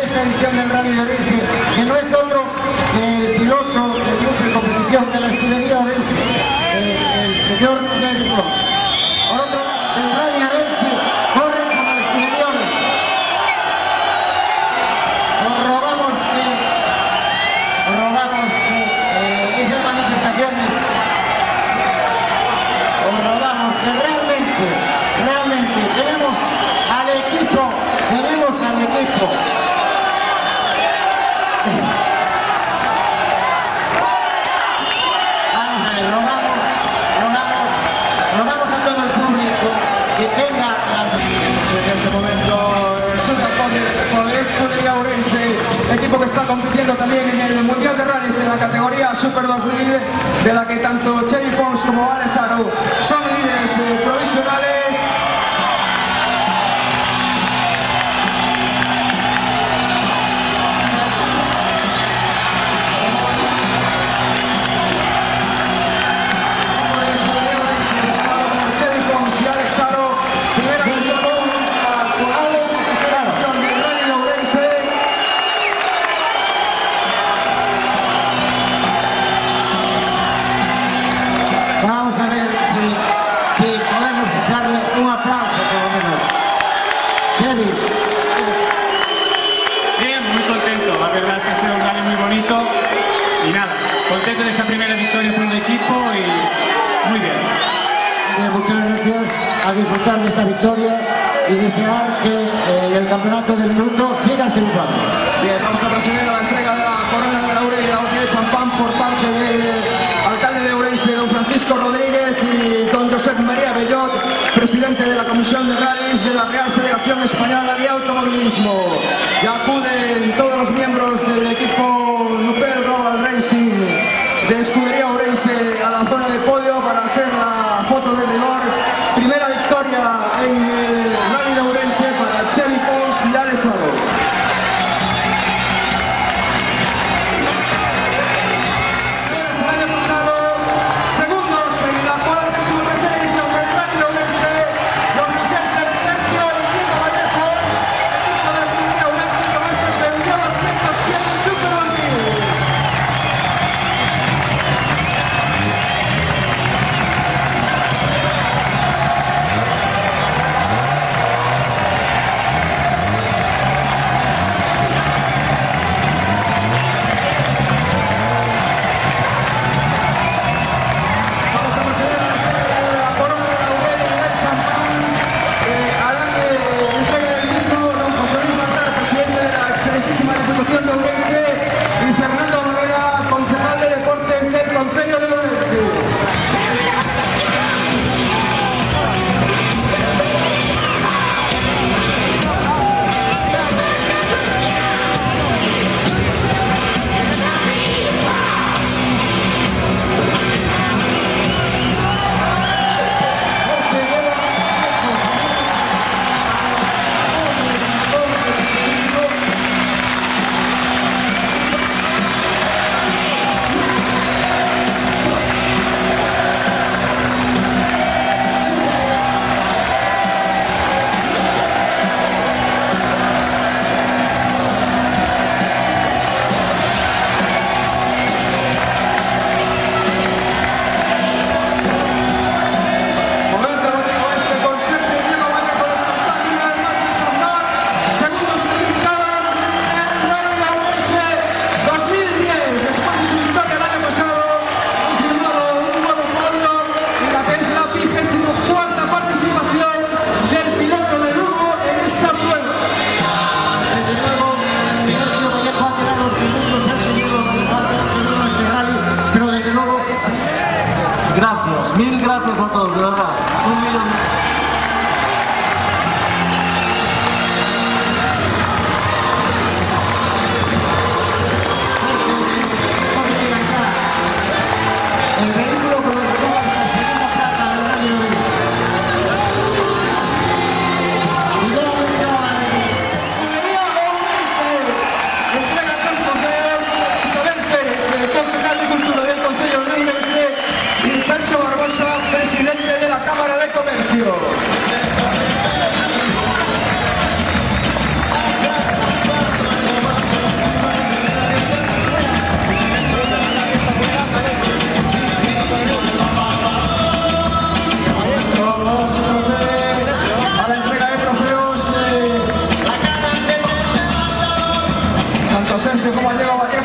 esta edición del Rally de Orense, que no es otro que el piloto del grupo de competición de la escudería Orense, el señor Sergio. Por otro lado, el Rally Orense corre con la escudería Orense. Os rogamos que esas manifestaciones, os rogamos que realmente tenemos al equipo. Vamos a ver, rogamos a todo el público que tenga las... En este momento resulta por el escudería Ourense, equipo que está compitiendo también en el Mundial de Rallys en la categoría Super 2000, de la que tanto Chevy Pons como Alex Aro son líderes provisionales. Vamos a ver si podemos echarle un aplauso por lo menos. Chevy. Bien, muy contento. La verdad es que ha sido un rally muy bonito. Y nada, contento de esta primera victoria por el equipo y muy bien. Muchas gracias, a disfrutar de esta victoria y desear que en el campeonato del mundo sigas triunfando. Bien, vamos a proceder a la entrega de la corona de laurel y la botella de champán por parte del alcalde de Ourense, don Francisco Rodríguez, y don Josep María Bellot, presidente de la Comisión de Rallys de la Real Federación Española de Automovilismo. Ya acuden todos los miembros del equipo Nupel Global Racing de Escudería Ourense a la zona de podio para hacer la foto de rigor. Primera victoria en el Rally de Ourense para Chevy Pons y Alex Aro. visto cómo ha llegado aquí